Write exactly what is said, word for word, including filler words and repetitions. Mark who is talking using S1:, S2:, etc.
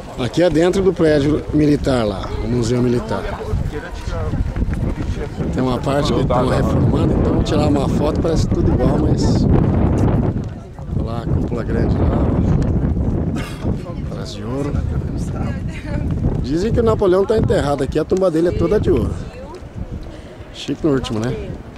S1: Aqui é dentro do prédio militar lá, o Museu Militar. Tem uma parte que estão reformando, então vou tirar uma foto, parece tudo igual, mas... Olha lá, a cúpula grande lá. Parece de ouro. Dizem que o Napoleão está enterrado aqui, a tumba dele é toda de ouro. Chique no último, né?